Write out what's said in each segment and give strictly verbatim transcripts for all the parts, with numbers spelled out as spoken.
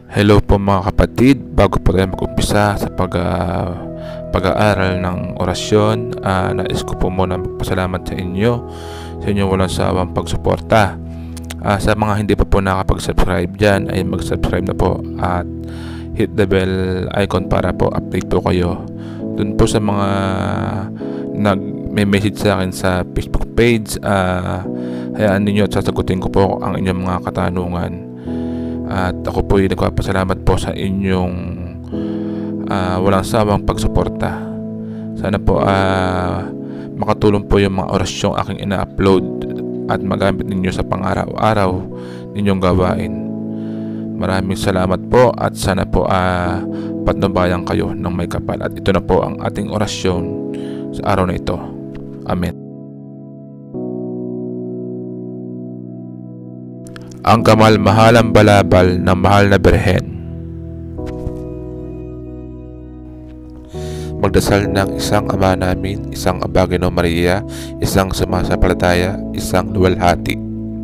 Hello po mga kapatid, bago po tayo mag-umpisa sa pag, uh, pag-aaral ng orasyon, uh, nais ko po muna magpasalamat sa inyo sa inyong walang sawang pagsuporta. Uh, sa mga hindi pa po nakapag-subscribe dyan ay mag-subscribe na po at hit the bell icon para po update po kayo. Dun po sa mga nag-message sa akin sa Facebook page, uh, hayaan ninyo at sasagutin ko po ang inyong mga katanungan. At ako po ay nagpapasalamat po sa inyong uh, walang sawang pagsuporta. Sana po uh, makatulong po yung mga orasyong aking ina-upload at magamit ninyo sa pang-araw-araw ninyong gawain. Maraming salamat po at sana po uh, patnubayan kayo ng may kapal. At ito na po ang ating orasyon sa araw na ito. Amen. Ang kamal-mahalang balabal ng mahal na Birhen. Magdasal ng isang Ama namin, isang Aba Ginoo Maria, isang sumasampalataya, isang luwalhati.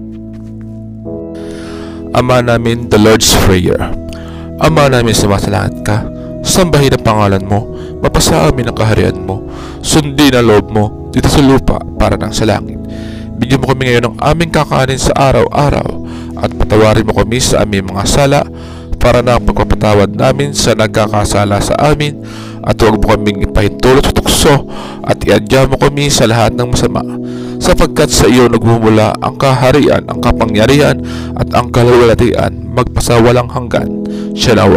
Ama namin, the Lord's Prayer. Ama namin, sumasalangit ka, sambahin ang pangalan mo, mapasa amin ang kaharian mo, sundin ang loob mo dito sa lupa para ng sa langit. Bigyan mo kami ngayon ng aming kakanin sa araw-araw at patawarin mo kami sa aming mga sala para na ang pagpapatawad namin sa nagkakasala sa amin, at huwag mo kaming ipahintulot sa tukso at iadya mo kami sa lahat ng masama, sapagkat sa iyo nagmumula ang kaharian, ang kapangyarihan at ang kaluwalhatian magpasawalang hanggan. Salawa.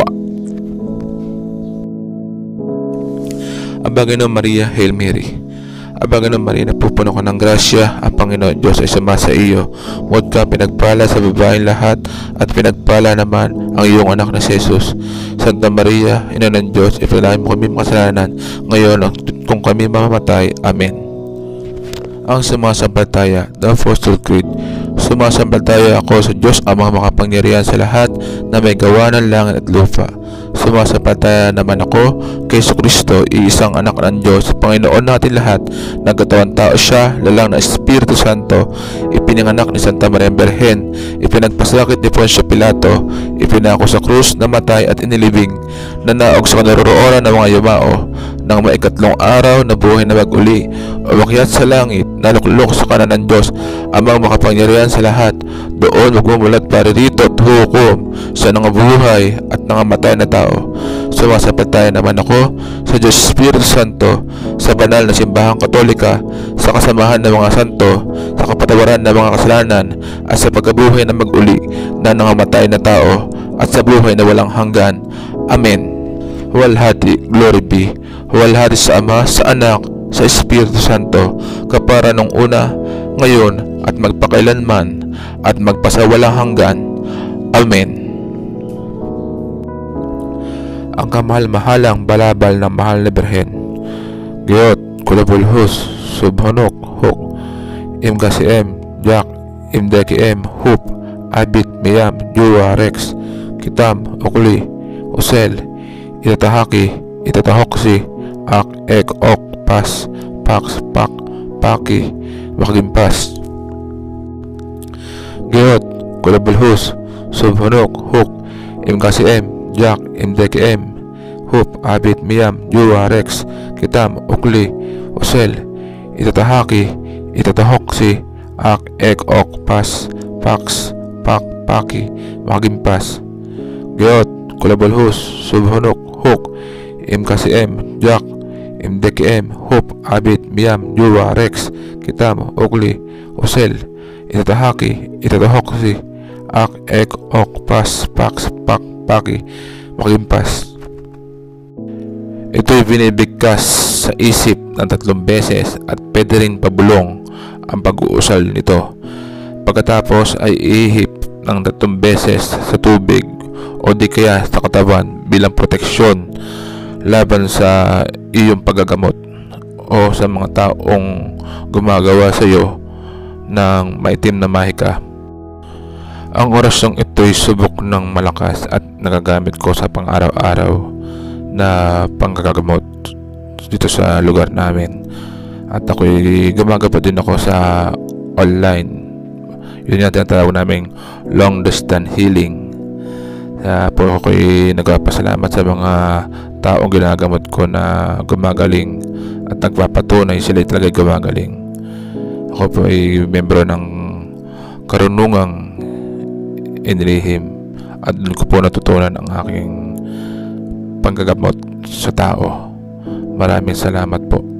Aba Ginoo Maria, Hail Mary. Aba Ginoo Maria, napupuno ka ng grasya, ang Panginoon Diyos ay sama sa iyo. Huwag ka pinagpala sa babaeng lahat, at pinagpala naman ang iyong anak na si Jesus. Santa Maria, Ina ng Diyos, ipinalangin mo kami makasalanan, ngayon kung kami mamamatay. Amen. Ang sumasampalataya, the Apostle Creed. Sumasampalataya ako sa Diyos Amang makapangyarihan sa lahat, na may gawa ng langit at lupa. Sumasampalataya naman ako kay Jesucristo, iisang anak ng Diyos, Panginoon natin lahat. Nagkatawang tao siya, lalang na Espiritu Santo, ipinanganak ni Santa Maria Birhen, ipinagpasakit ni Poncio Pilato, ipinako sa krus, namatay at inilibing, nanaog sa kanaroroonan ng mga yumao, nang maikatlong araw na buhay na mag-uli, umakyat sa langit, naluklok sa kanan ng Diyos Amang makapangyarihan sa lahat. Doon magmumulat paririto at hukom sa nangabuhay at nangamatay na tao. Sumasampalataya naman ako sa Diyos Espiritu Santo, sa banal na simbahang katolika, sa kasamahan ng mga santo, sa kapatawaran ng mga kasalanan, at sa pagkabuhay na mag-uli na nangamatay na tao, at sa buhay na walang hanggan. Amen. Huwalhati, glory be. Huwalhati sa Ama, sa Anak, sa Espiritu Santo, kapara nung una, ngayon, at magpakailanman, at magpasawalang hanggan. Amen. Ang kamahal-mahalang balabal ng mahal na Birhen. Giyot, kulabulhus, subhanok, huk, im gasiem, jak, im dekiem, hup, abit, miyam, juwa, rex, kitam, okuli, usel, itatahaki, itatahoksi, ak, ek, ok, pas, pax, pak, paki, makimpas. Giyot, kulabulhus, subhanok, huk, im gasiem, jak, im dekiem, hup, abit, miyam, juwa, rex, kitam, ukli, usel, itatahaki, itatahoksi, ak, ek, ok, pas, pax, pak, paki, makimpas. Giyot, kulabulhus, subhanok, huk, im kasiem, jak, im dekiem, hup, abit, miyam, juwa, rex, kitam, ukli, usel, itatahaki, itatahoksi, ak, ek, ok, pas, pax, pak, paki, makimpas. Ito'y binibigkas sa isip ng tatlong beses at pwede ring pabulong ang pag-uusal nito. Pagkatapos ay ihip ng tatlong beses sa tubig o di kaya sa katawan bilang proteksyon laban sa iyong paggagamot o sa mga taong gumagawa sa iyo ng maitim na mahika. Ang orasyong ito'y subok ng malakas at nagagamit ko sa pang-araw-araw na panggagamot dito sa lugar namin. At ako'y gumagawa din ako sa online. Yun yung tinatawag naming long distance healing. Kaya po ako'y nagpapasalamat sa mga taong ginagamot ko na gumagaling at nagpapatunay sila talaga gumagaling. Ako po ay membro ng karunungang inilihim at doon ko po natutunan ang aking panggagamot sa tao. Maraming salamat po.